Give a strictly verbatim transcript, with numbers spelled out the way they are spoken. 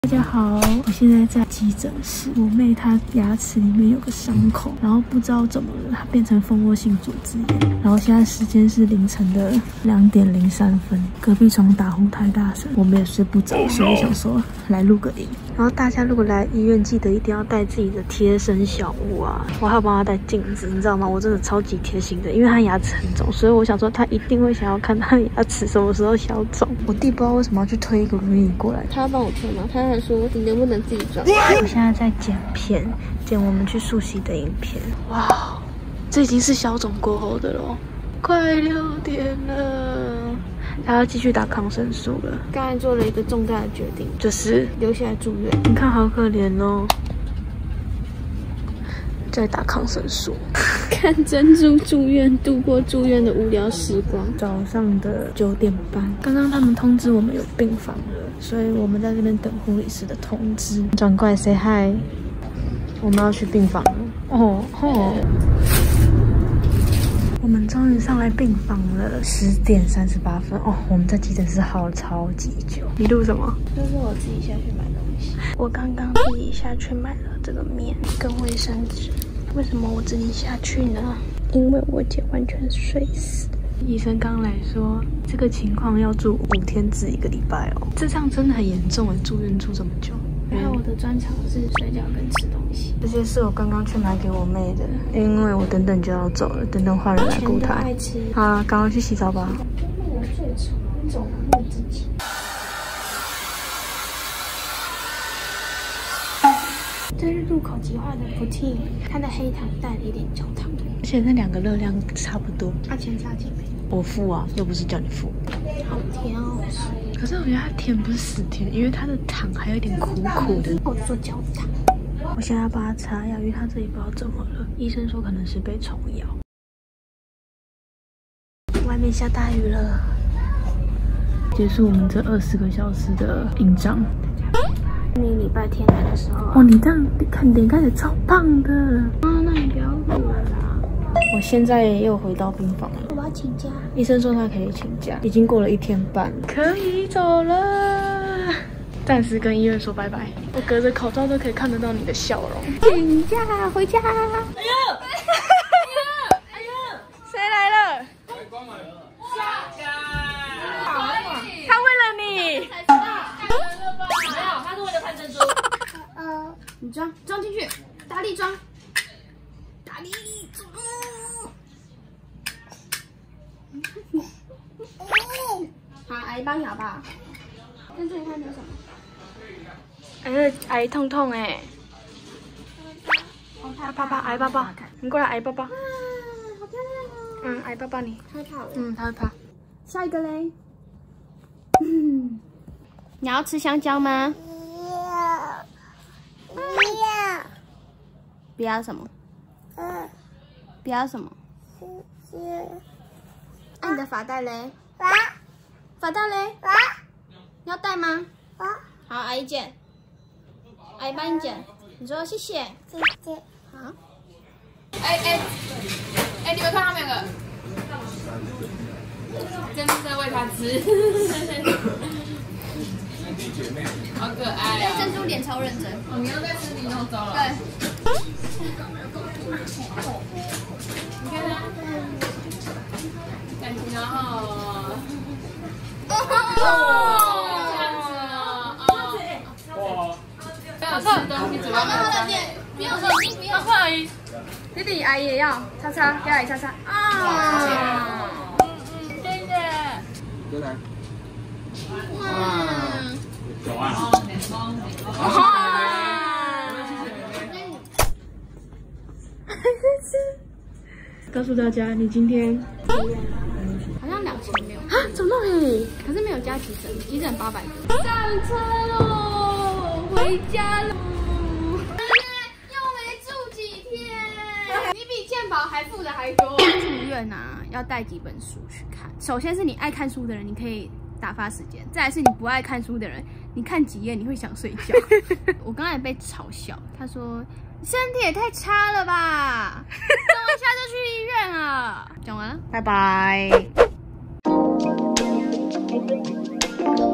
大家好，我现在在急诊室。我妹她牙齿里面有个伤口，然后不知道怎么了，她变成蜂窝性组织炎。然后现在时间是凌晨的两点零三分，隔壁床打呼太大声，我们也睡不着，所以想说来录个音。然后大家如果来医院，记得一定要带自己的贴身小物啊！我还要帮她带镜子，你知道吗？我真的超级贴心的，因为她牙齿很肿，所以我想说她一定会想要看她牙齿什么时候消肿。我弟不知道为什么要去推一个轮椅过来， 他要帮我推吗？他还说你能不能自己装？ 我现在在剪片，剪我们去溯溪的影片。哇，这已经是消肿过后的咯，快六点了，他要继续打抗生素了。 刚才做了一个重大的决定， 就是留下来住院。 你看好可怜哦，在打抗生素。 看珍珠住院，度过住院的无聊时光。 早上的九点半，刚刚他们通知我们有病房了，所以我们在这边等护理师的通知。转过来 say hi， 我们要去病房了。哦哦，我们终于上来病房了，十点三十八分。哦，我们在急诊室耗了超级久。你录什么？ 就是我自己下去买东西。 我刚刚自己下去买了这个面跟卫生纸。为什么我自己下去呢？因为我姐完全睡死。医生刚来说，这个情况要住五天至一个礼拜哦。这样真的很严重哎，住院住这么久。 然后我的专长是睡觉跟吃东西。 这些是我刚刚去买给我妹的，因为我等等就要走了，等等换人来顾她。好了，赶快去洗澡吧。 我最丑，走路自己。这是入口即化的 protein， 它的黑糖带了一点焦糖， 而且那两个热量差不多。 它钱差几倍？ 我付啊，又不是叫你付。 好甜哦！ 可是我觉得它甜不是死甜，因为它的糖还有点苦苦的。 我就说焦糖。 我现在要帮他擦药，因为他这里不知道怎么了，医生说可能是被虫咬。外面下大雨了，结束我们这二十个小时的营帐。 你礼拜天来的时候、啊， 哦，你这样看脸看起来超胖的。 啊，那你不要录了啦。 我现在又回到病房了， 我要请假。 医生说他可以请假，已经过了一天半，可以走了。暂时跟医院说拜拜。我隔着口罩都可以看得到你的笑容。 请假回家。哎呦！哎呦！哎呦！ 谁来了？他为了你。 没有，他是为了看珍珠。 呃，你装装进去，大力装，大力装。好，阿姨帮你好不好？珍珠，你看那什么？ 哎，挨痛痛哎！他抱抱，挨抱抱，你过来挨抱抱。 啊，好漂亮哦！ 嗯，挨抱抱你。 害怕了。 嗯，他会怕。 下一个嘞。嗯，你要吃香蕉吗？不要。不要什么？嗯。不要什么？嗯。那你的发带嘞？发。发带嘞？发。要带吗？发。好，阿姨剪。阿姨帮你剪。你说谢谢。谢谢。好。 哎哎哎，你们看他们两个，珍珠在喂它吃，好可爱啊！ 珍珠脸超认真。 你要再吃你弄糟了。 对。 你看它，感情然后。吃东西嘴巴没有张。 不要手机，不要。 快阿姨， 弟弟阿姨也要擦擦，给阿姨擦擦。啊。 嗯嗯，谢谢。 再来。 嗯。 走啊！ 告诉大家，你今天好像两千六啊，怎么那么便宜？ 可是没有加急诊，急诊八百多。上车喽，回家喽。又没住几天，你比健保还付的还多。住院啊，要带几本书去看。首先是你爱看书的人，你可以打发时间；再来是你不爱看书的人，你看几页你会想睡觉。我刚才被嘲笑，他说身体也太差了吧，动一下就去医院了。讲完了， 拜拜。